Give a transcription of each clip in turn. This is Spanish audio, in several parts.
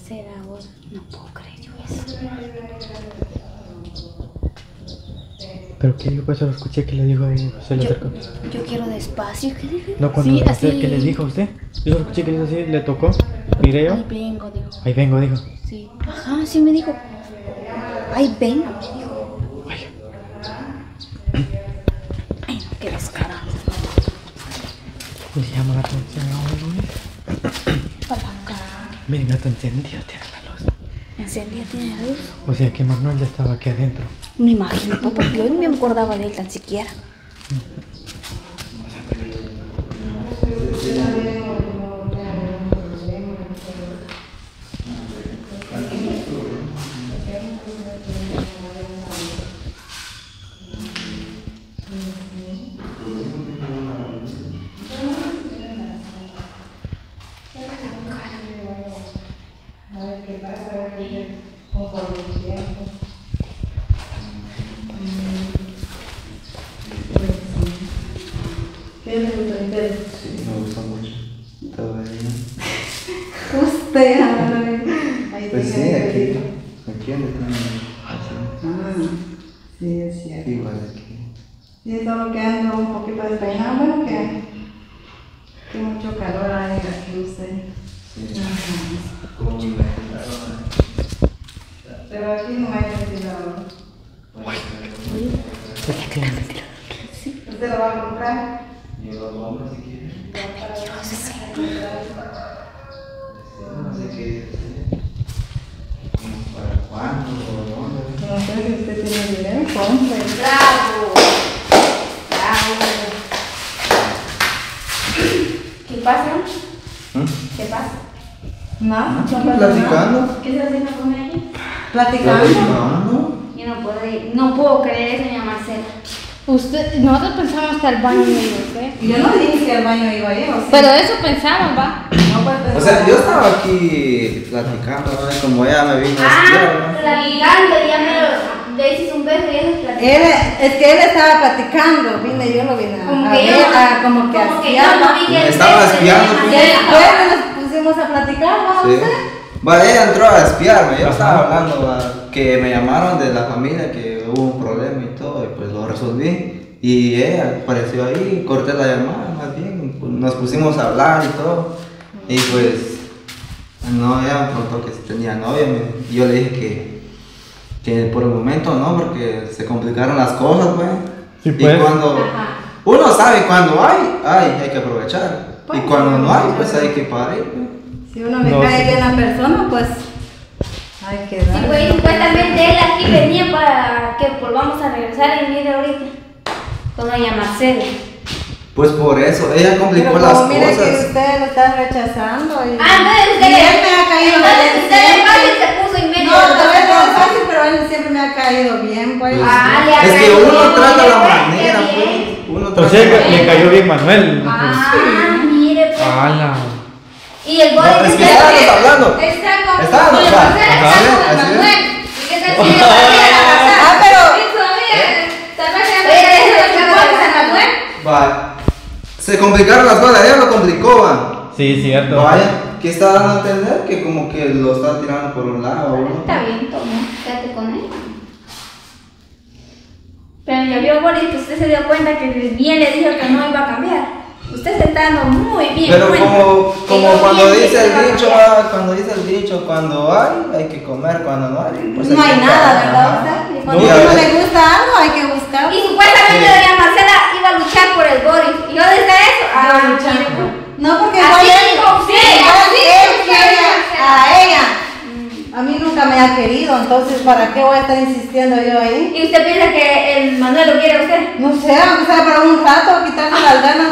Marcela, vos no puedo creer yo eso. ¿Pero qué dijo? Pues lo escuché que le dijo, se le acercó. Yo quiero despacio, ¿qué dijo? No, cuando sí, así. ¿qué le dijo a usted? Yo lo escuché que le hizo así, le tocó, miré yo. Ahí vengo, dijo. Ahí vengo, dijo. Sí. Ajá, sí me dijo. Ahí vengo, me dijo. Vaya. Ay, no, qué descarado. Le llama la atención a uno, Palanca. Miren, gato encendido tiene la luz. ¿Encendida tiene la luz? O sea que Manuel ya estaba aquí adentro. Me imagino, papá, yo no me acordaba de él tan siquiera. Sí, me gusta mucho. Todo bien. Usted, Pues sí, aquí donde tenemos. Sí, es cierto. Igual aquí. Sí, solo que ando un poquito despeinado, bueno, que mucho calor hay aquí usted. Sí. Ajá. Pero aquí no hay ventilador. ¿Usted lo va a comprar? Yo lo compro si quiere. No sé qué. ¿Para cuándo o dónde? No sé si usted tiene dinero, compre. ¡Bravo! ¡Bravo! ¿Qué pasa? ¿Qué pasa? No, ¿Platicando? ¿Qué se haciendo con ella? Platicando. Yo no puedo creer eso, doña Marcela. Nosotros pensábamos que al baño iba usted. Yo no dije que al baño iba a ir, ¿o sí? Pero eso pensamos, va. No, pues, O sea, yo estaba aquí platicando, ¿no? Y como ella me vino a espiar, Platicando, ya le hiciste un beso y eso es platicando. es que él estaba platicando, yo lo vine Como a que ver, yo como que yo espiaba. no vi que Me el estaba beso de espiando, doña pues. Marcela. Después nos pusimos a platicar, ¿no? ¿no? Sí. Bueno, ella entró a espiarme, yo Ajá. estaba hablando que me llamaron de la familia, que hubo un problema y todo, y pues lo resolví. Y ella apareció ahí, corté la llamada, más bien, pues, nos pusimos a hablar y todo. Y pues, no, ella me preguntó que si tenía novia, y yo le dije que por el momento no, porque se complicaron las cosas, güey. Sí, Y pues. cuando uno sabe cuando hay que aprovechar. Y cuando no hay, pues hay que parar. Güey. Si uno le No, cae sí. bien a la persona, pues hay que Sí, dar. güey, supuestamente él aquí venía para que volvamos a regresar y mire ahorita con doña Marcela. Pues por eso, ella complicó Pero las como mire que cosas. usted lo está rechazando y, Entonces y él me ha caído bien usted de siempre. fácil se puso en medio. No, tal vez no es fácil, pero él siempre me ha caído bien, pues. Le Es que agradezco, uno trata la qué manera, bien. pues. Uno O trata sea la que le manera. cayó bien Manuel. Mire, pues. ¡Hala! Y el body No, es que estábamos hablando. Está con Estábamos, doña va, Marcela, ajá, está con así es. Manuel. ¿Y qué tal si ella sabía la casa? Ah, pero Sí, todavía. Tal vez ella no sabe San Manuel. Va. Se complicaron las cosas, ella lo complicó, va. Sí, cierto. Vaya, que está dando a entender que como que lo está tirando por un lado. ¿no? Está bien, toma, quédate con él. Pero ya vio, Boris, que usted se dio cuenta que bien le dijo que no iba a cambiar. Usted se está dando muy bien Pero cuenta. como Que yo cuando bien dice que iba a el dicho, cambiar. cuando dice el dicho, cuando hay que comer, cuando no hay, pues no hay hay que nada, comer, ¿verdad? ajá. Usted? Y cuando Y a a uno veces- le gusta algo, hay que buscar. Y supuestamente Sí. doña Marcela iba a luchar por el Boris. ¿Y dónde está eso? Mire, pues. No, porque Así igual él, dijo usted, igual así él dijo quiere usted. a ella. A mí nunca me ha querido, entonces ¿para qué voy a estar insistiendo yo ahí? ¿Y usted piensa que el Manuel lo quiere a usted? No sé, aunque sea para un rato, quitarse las ganas.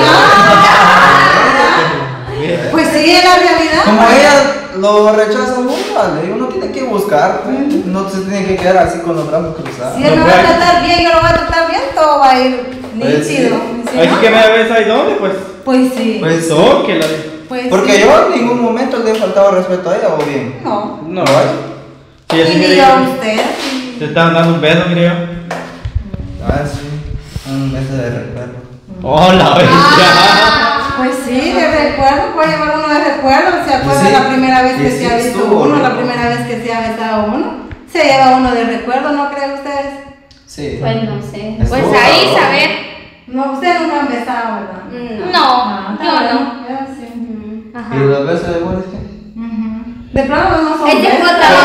Pues sí, es la realidad. Como ella lo rechaza uno, vale, uno tiene que buscar, pues, no se tiene que quedar así con los brazos cruzados. Si él me va a tratar bien, yo lo voy a tratar bien, todo va a ir Pues sí. nítido. Si Así no, que me ves ahí dónde, pues. pues sí. Pues Tóquela. Pues porque sí. yo en ningún momento le he faltado respeto a ella, o bien. No. No. ¿Vale? Sí, Y así ni mire. yo a usted. Te estaban dando un beso, mire yo. Ah, sí. Un beso de recuerdo. ¡Hola, bestia! Pues sí, de recuerdo, puede llevar uno de recuerdo. ¿Se acuerda Sí, la primera vez que sí, se ha visto estuvo uno? La rico. primera vez que se ha besado uno. Se lleva uno de recuerdo, ¿no creen ustedes? Sí. Pues no sé. Estuvo Pues ahí sabroso. saber. No, ustedes nunca han besado, ¿verdad? No, yo no. Yo sí. Ajá. ¿Y los besos de Boris qué? Ujú. De pronto no son Ella besos. fue otra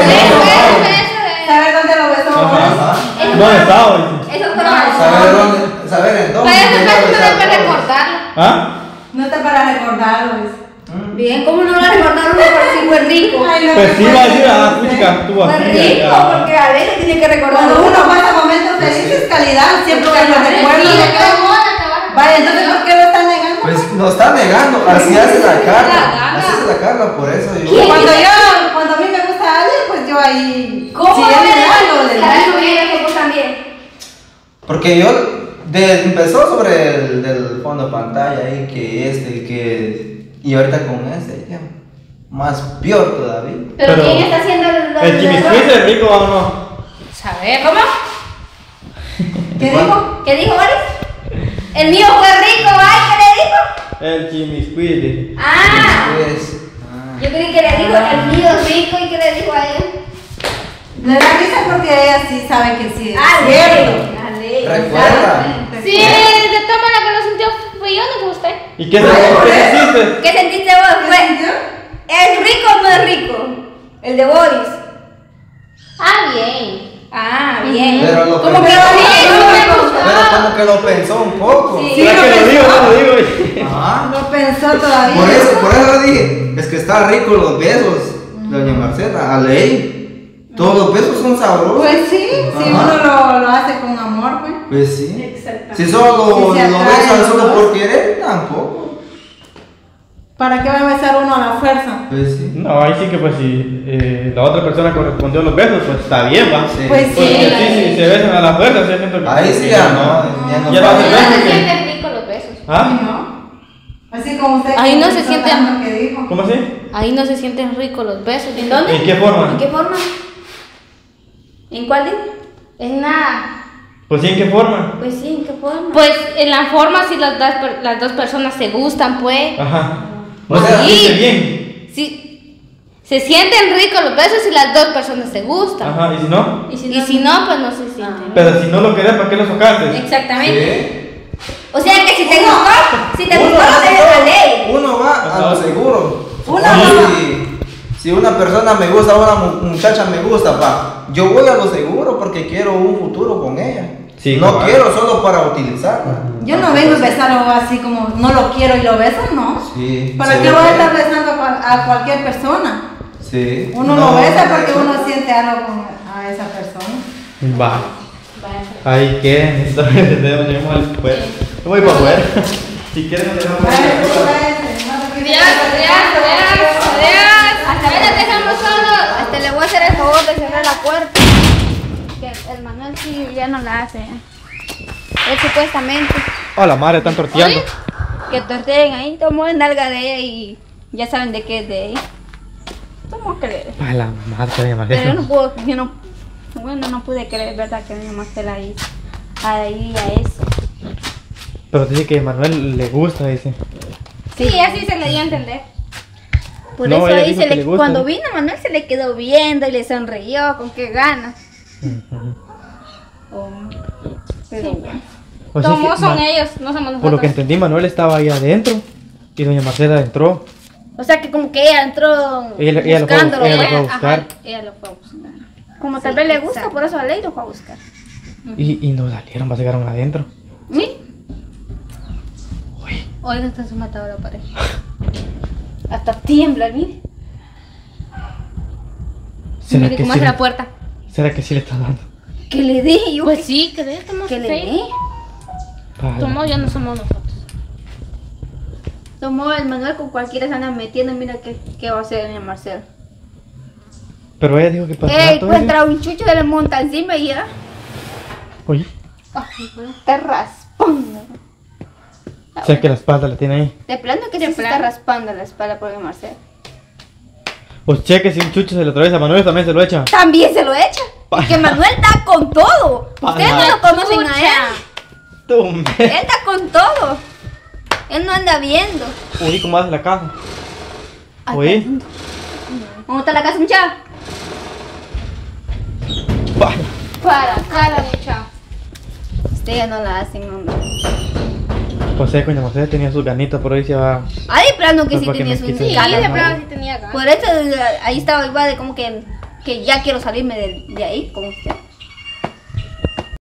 vez. ¿Sabes dónde lo besó? Ajá. ¿Dónde estaba? Dice. Eso fueron a Saber dónde, saber en dónde. Pero eso se es debe para besar. recordarlo. ¿Ah? No está para recordarlo. dice. Bien, ¿cómo no lo recordaron uno por si fue rico? Ay, no Pues sí, va a decir, recuerdo, ah, no sé. puchica, tú Fue así. rico, acá. porque a veces tiene que recordar Cuando uno uno. pasa momentos felices, calidad, siempre Porque lo la recuerdo. energía ¿no creen? Vaya, entonces, ¿por qué lo están negando? Pues nos está negando, así hace la La carga. gana. Así hace la carga, por eso yo. Cuando a mí me gusta alguien, pues yo ahí. ¿Cómo si no él me me da, dejan lo le buscar doy. eso bien, eso también? Porque yo empezó sobre el del fondo de pantalla ahí, que y ahorita con ya, más peor todavía. Pero Pero- ¿quién está haciendo ¿El Jimmy Squeeze es rico o no? Saber. ¿Cómo? ¿Qué dijo? ¿Qué dijo Boris? El mío fue rico, ay, ¿qué le dijo? El Jimmy Squeeze. Dice. Ah, Pues, yo creí que le dijo el mío es rico y que le dijo a ella. Le da risa porque ella sí sabe que sí es Ah, cierto. recuerda. Sí, de toma la que lo sintió fui yo, no fue usted. ¿Y qué Ay, por eso. hiciste? ¿Qué sentiste vos? ¿Qué Fue, sintió? ¿es rico o no es rico? El de Boris. Ah, bien. Ah, bien. Pero lo Como que pensó. sí, no me no gustó. Pero como que lo pensó un poco. Sí. ¿Será que lo digo o no lo digo? Ajá. No pensó todavía. Por eso dije, es que está rico los besos, doña Marcela, a ley. Todos los besos son sabrosos. Pues sí, si Ajá. uno lo hace con amor, pues. Pues sí. Exactamente. Si solo Si se lo atraen besan los solo dos. por querer, tampoco. ¿Para qué va a besar uno a la fuerza? Pues sí. No, ahí sí que pues si la otra persona correspondió a los besos, pues está bien, va. Sí. Pues Porque sí. sí, si se besan a la fuerza, sí siento que... Ahí sí ya no, ya no. Ya pasa no se No nada. ve. se sienten ricos los besos. ¿Ah? ¿No? Así como usted. Ahí no se comentó siente tanto amor. que dijo. ¿Cómo así? Ahí no se sienten ricos los besos. ¿En dónde? ¿En qué forma? ¿En qué forma? ¿En cuál dijo? En nada. Pues sí, ¿en qué forma? Pues sí, ¿en qué forma? Pues en la forma si las dos personas se gustan, pues. Ajá. O Pues sea, sí. dice bien. Si se sienten ricos los besos si las dos personas se gustan. Ajá, ¿y si no? ¿Y Y si no, pues no se sienten. Pero si no lo querés, ¿para qué lo socaste? Exactamente. Sí. O sea que si te Uno- gustó, si te Uno gustó, lo hace dejes todo. a ley. Uno va a lo seguro. Uno Si una persona me gusta, una muchacha me gusta, pa, yo voy a lo seguro porque quiero un futuro con ella. Sí, no claro. quiero solo para utilizarla. Yo no vengo a besarlo así como no lo quiero y lo beso, no. Sí. ¿Para se qué ve voy a feo. estar besando a cualquier persona? Sí. Uno No, lo besa no, porque eso. uno siente algo con a esa persona. Va. Ahí que entonces llevamos al fuera. Yo voy para afuera. Si quieres nos dejamos Vaya, ahí. pues, váyase, no te quites Adiós. Hasta Ahí los dejamos solos. le voy a hacer el favor de cerrar la puerta. Que el Manuel sí ya no la hace. Él supuestamente Oh, la madre, están torteando. que torteen ahí, tomó en nalga de ella y ya saben de qué es de ella. ¿Cómo creer? A la madre de Pero yo Marcela. no puedo, bueno, no pude creer, ¿verdad? Que mi mamá se la hizo ahí a eso. Pero dice que a Manuel le gusta, dice. Sí, así se le dio a entender. Por No, eso ella ahí dijo se que le, le gusta. cuando vino Manuel se le quedó viendo y le sonrió, con qué ganas. Oh, pero bueno. O sea Tomos que son Ma- ellos, no somos Por lo que nosotros. entendí, Manuel estaba ahí adentro y doña Marcela entró. O sea que como que ella entró Ella lo fue a buscándolo, ella lo ¿eh? fue a buscar. Ajá, ella lo fue a buscar. Como Sí, tal vez le gusta, exacto. por eso a ley lo fue a buscar. Y no salieron, se quedaron adentro. ¿Sí? Uy, Oiga, está su matadora pared. Hasta tiembla, mire. ¿será Mire que, cómo sí hace le, la puerta. ¿será que sí le está dando? Que le dé yo. Pues sí, que de esto no que le sé. dé. Pala. Tomó ya no somos nosotros. Tomó el Manuel con cualquiera se anda metiendo. Mira qué va a hacer doña Marcela. Pero ella dijo que para Ey, rato, encuentra un chucho de le monta encima y ya. Oye, Está raspando. o sea que la espalda la tiene ahí. De plano que De sí se plano. está raspando la espalda por doña Marcela. Pues cheque si un chucho se le atraviesa a Manuel también se lo echa. También se lo echa. Y que Manuel está con todo. Ustedes no lo conocen a él. Tú, me- Él está con todo. Él no anda viendo. Uy, ¿cómo hace la casa? Ay, Uy. perdón. ¿Cómo está la casa, muchacha? Vaya. Para cara, muchacha. Ustedes no la hacen, hombre. José, coño, José tenía sus ganitas, por ahí se va. Ay, de plano que Pues sí porque tenía me su quise Sí, ganas, de ¿no? plano sí tenía ganas. Por eso ahí estaba igual de como que ya quiero salirme de ahí con usted.